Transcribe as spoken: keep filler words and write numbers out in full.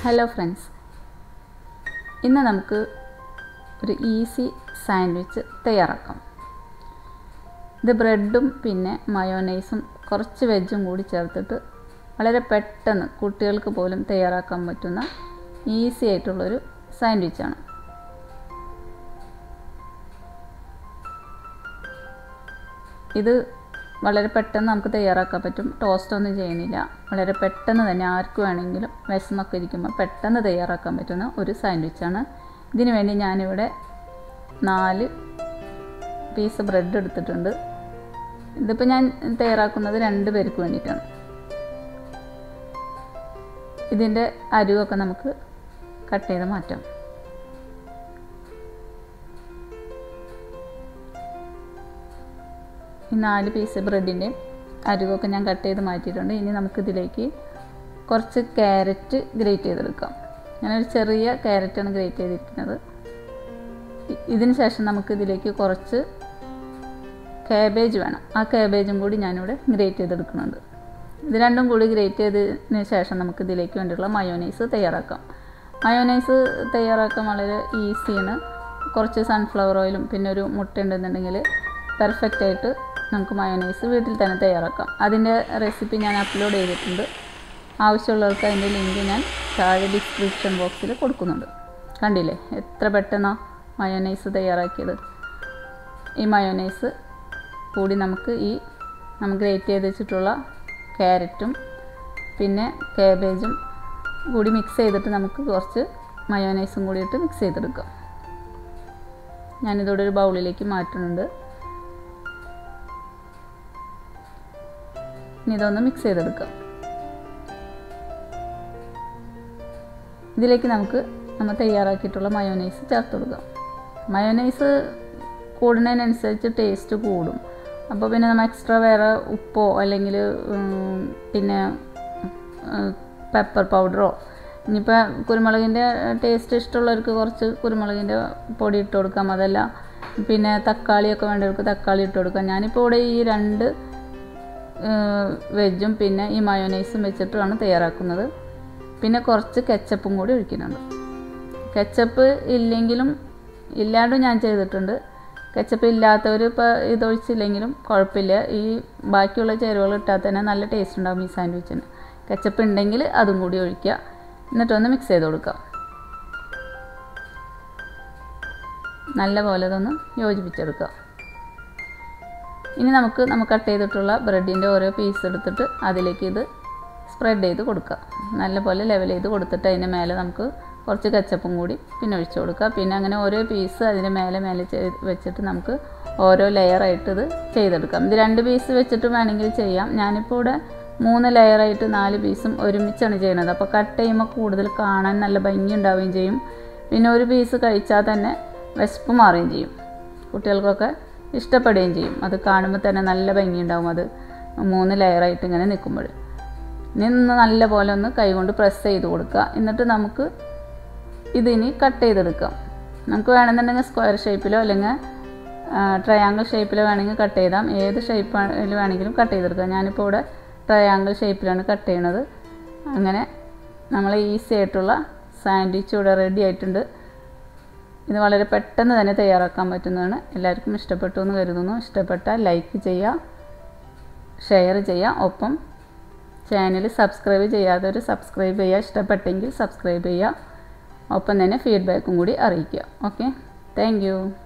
Hello friends, ഇന്ന് നമുക്ക് ഒരു ഈസി സാൻഡ്വിച്ച് തയ്യാറാക്കാം. ഇത് ബ്രെഡും പിന്നെ മയോനൈസും കുറച്ച് വെജും കൂടി ചേർത്തിട്ട് വളരെ പെട്ടെന്ന് കുട്ടികൾക്ക് പോലും തയ്യാറാക്കാൻ പറ്റുന്ന ഈസി ആയിട്ടുള്ളൊരു സാൻഡ്വിച്ചാണ്. ഇത് വളരെ പെട്ടെന്ന് നമുക്ക് തയ്യാറാക്കാൻ പറ്റും. ടോസ്റ്റ് ഒന്നും ചെയ്യുന്നില്ല. വളരെ പെട്ടെന്ന് തന്നെ ആർക്ക് വേണമെങ്കിലും വിശന്നൊക്കെ ഇരിക്കുമ്പോൾ പെട്ടെന്ന് തയ്യാറാക്കാൻ പറ്റുന്ന ഒരു സാൻഡ്വിച്ചാണ്. ഇതിനു വേണ്ടി ഞാനിവിടെ നാല് പീസ് ബ്രെഡ് എടുത്തിട്ടുണ്ട്. ഇതിപ്പോൾ ഞാൻ തയ്യാറാക്കുന്നത് രണ്ട് പേർക്ക് വേണ്ടിയിട്ടാണ്. ഇതിൻ്റെ അരിവൊക്കെ നമുക്ക് കട്ട് ചെയ്ത് മാറ്റാം. ഈ നാല് പീസ് ബ്രെഡിൻ്റെ അരിവൊക്കെ ഞാൻ കട്ട് ചെയ്ത് മാറ്റിയിട്ടുണ്ട്. ഇനി നമുക്കിതിലേക്ക് കുറച്ച് ക്യാരറ്റ് ഗ്രേറ്റ് ചെയ്തെടുക്കാം. ഞാനൊരു ചെറിയ ക്യാരറ്റാണ് ഗ്രേറ്റ് ചെയ്തിരിക്കുന്നത്. ഇതിന് ശേഷം നമുക്കിതിലേക്ക് കുറച്ച് കാബേജ് വേണം. ആ കാബേജും കൂടി ഞാനിവിടെ ഗ്രേറ്റ് ചെയ്തെടുക്കുന്നുണ്ട്. ഇത് രണ്ടും കൂടി ഗ്രേറ്റ് ചെയ്തതിന് ശേഷം നമുക്കിതിലേക്ക് വേണ്ടിയുള്ള മയോനൈസ് തയ്യാറാക്കാം. മയോനൈസ് തയ്യാറാക്കാൻ വളരെ ഈസിയാണ്. കുറച്ച് സൺഫ്ലവർ ഓയിലും പിന്നെ ഒരു മുട്ട ഉണ്ടെന്നുണ്ടെങ്കിൽ പെർഫെക്റ്റായിട്ട് നമുക്ക് മയോനൈസ് വീട്ടിൽ തന്നെ തയ്യാറാക്കാം. അതിൻ്റെ റെസിപ്പി ഞാൻ അപ്ലോഡ് ചെയ്തിട്ടുണ്ട്. ആവശ്യമുള്ളവർക്ക് അതിൻ്റെ ലിങ്ക് ഞാൻ താഴെ ഡിസ്ക്രിപ്ഷൻ ബോക്സിൽ കൊടുക്കുന്നുണ്ട്. കണ്ടില്ലേ എത്ര പെട്ടെന്നാണ് മയോനൈസ് തയ്യാറാക്കിയത്. ഈ മയോനൈസ് കൂടി നമുക്ക് ഈ നമ്മൾ ഗ്രേറ്റ് ചെയ്ത് വെച്ചിട്ടുള്ള ക്യാരറ്റും പിന്നെ കാബേജും കൂടി മിക്സ് ചെയ്തിട്ട് നമുക്ക് കുറച്ച് മയോനൈസും കൂടിയിട്ട് മിക്സ് ചെയ്തെടുക്കാം. ഞാനിതോടെ ഒരു ബൗളിലേക്ക് മാറ്റുന്നുണ്ട്. ഇനി ഇതൊന്ന് മിക്സ് ചെയ്തെടുക്കാം. ഇതിലേക്ക് നമുക്ക് നമ്മൾ തയ്യാറാക്കിയിട്ടുള്ള മയോനൈസ് ചേർത്ത് കൊടുക്കാം. മയോനൈസ് കൂടുന്നതിനനുസരിച്ച് ടേസ്റ്റ് കൂടും. അപ്പോൾ പിന്നെ നമ്മൾ എക്സ്ട്രാ വേറെ ഉപ്പോ അല്ലെങ്കിൽ പിന്നെ പെപ്പർ പൗഡറോ, ഇനിയിപ്പോൾ കുരുമുളകിൻ്റെ ടേസ്റ്റ് ഇഷ്ടമുള്ളവർക്ക് കുറച്ച് കുരുമുളകിൻ്റെ പൊടി ഇട്ട് കൊടുക്കാം. അതല്ല പിന്നെ തക്കാളിയൊക്കെ വേണ്ടവർക്ക് തക്കാളി ഇട്ട് കൊടുക്കാം. ഞാനിപ്പോൾ ഇവിടെ ഈ രണ്ട് വെജും പിന്നെ ഈ മയോനൈസും വെച്ചിട്ടാണ് തയ്യാറാക്കുന്നത്. പിന്നെ കുറച്ച് കെച്ചപ്പും കൂടി ഒഴിക്കുന്നുണ്ട്. കെച്ചപ്പ് ഇല്ലെങ്കിലും ഇല്ലാണ്ടും ഞാൻ ചെയ്തിട്ടുണ്ട്. കെച്ചപ്പ് ഇല്ലാത്തവർ ഇപ്പോൾ ഇതൊഴിച്ചില്ലെങ്കിലും കുഴപ്പമില്ല. ഈ ബാക്കിയുള്ള ചേരുവകൾ ഇട്ടാൽ തന്നെ നല്ല ടേസ്റ്റ് ഉണ്ടാകും ഈ സാൻഡ്വിച്ചിന്. കെച്ചപ്പ് ഉണ്ടെങ്കിൽ അതും കൂടി ഒഴിക്കുക. എന്നിട്ടൊന്ന് മിക്സ് ചെയ്ത് കൊടുക്കാം. നല്ല പോലെ ഇതൊന്ന് യോജിപ്പിച്ചെടുക്കുക. ഇനി നമുക്ക് നമുക്ക് കട്ട് ചെയ്തിട്ടുള്ള ബ്രെഡിൻ്റെ ഓരോ പീസ് എടുത്തിട്ട് അതിലേക്ക് ഇത് സ്പ്രെഡ് ചെയ്ത് കൊടുക്കുക. നല്ലപോലെ ലെവൽ ചെയ്ത് കൊടുത്തിട്ട് അതിൻ്റെ മേലെ നമുക്ക് കുറച്ച് കെച്ചപ്പും കൂടി പിന്നെ ഒഴിച്ച് കൊടുക്കുക. പിന്നെ അങ്ങനെ ഓരോ പീസ് അതിൻ്റെ മേലെ മേലെ വെച്ചിട്ട് നമുക്ക് ഓരോ ലെയറായിട്ട് ഇത് ചെയ്തെടുക്കാം. ഇത് രണ്ട് പീസ് വെച്ചിട്ട് വേണമെങ്കിൽ ചെയ്യാം. ഞാനിപ്പോൾ ഇവിടെ മൂന്ന് ലെയറായിട്ട് നാല് പീസും ഒരുമിച്ചാണ് ചെയ്യുന്നത്. അപ്പോൾ കട്ട് ചെയ്യുമ്പോൾ കൂടുതൽ കാണാൻ നല്ല ഭംഗി ഉണ്ടാവുകയും ചെയ്യും. പിന്നെ ഒരു പീസ് കഴിച്ചാൽ തന്നെ വിശപ്പ് മാറുകയും ചെയ്യും. കുട്ടികൾക്കൊക്കെ ഇഷ്ടപ്പെടുകയും ചെയ്യും. അത് കാണുമ്പോൾ തന്നെ നല്ല ഭംഗി ഉണ്ടാവും. അത് മൂന്ന് ലെയറായിട്ട് ഇങ്ങനെ നിൽക്കുമ്പോൾ നിന്ന് നല്ല പോലെ ഒന്ന് കൈകൊണ്ട് പ്രസ് ചെയ്ത് കൊടുക്കുക. എന്നിട്ട് നമുക്ക് ഇതിനി കട്ട് ചെയ്തെടുക്കാം. നമുക്ക് വേണമെന്നുണ്ടെങ്കിൽ സ്ക്വയർ ഷേപ്പിലോ അല്ലെങ്കിൽ ട്രയാങ്കിൾ ഷേപ്പിലോ വേണമെങ്കിൽ കട്ട് ചെയ്താം. ഏത് ഷേപ്പിൽ വേണമെങ്കിലും കട്ട് ചെയ്തെടുക്കാം. ഞാനിപ്പോൾ ഇവിടെ ട്രയാങ്കിൾ ഷേപ്പിലാണ് കട്ട് ചെയ്യണത്. അങ്ങനെ നമ്മൾ ഈസി ആയിട്ടുള്ള സാൻഡ്വിച്ച് ഇവിടെ റെഡി ആയിട്ടുണ്ട്. ഇത് വളരെ പെട്ടെന്ന് തന്നെ തയ്യാറാക്കാൻ പറ്റുന്നതാണ്. എല്ലാവർക്കും ഇഷ്ടപ്പെട്ടു എന്ന് കരുതുന്നു. ഇഷ്ടപ്പെട്ടാൽ ലൈക്ക് ചെയ്യുക, ഷെയർ ചെയ്യുക. ഒപ്പം ചാനൽ സബ്സ്ക്രൈബ് ചെയ്യാത്തവർ സബ്സ്ക്രൈബ് ചെയ്യുക. ഇഷ്ടപ്പെട്ടെങ്കിൽ സബ്സ്ക്രൈബ് ചെയ്യുക. ഒപ്പം തന്നെ ഫീഡ്ബാക്കും കൂടി അറിയിക്കുക. Okay, thank U.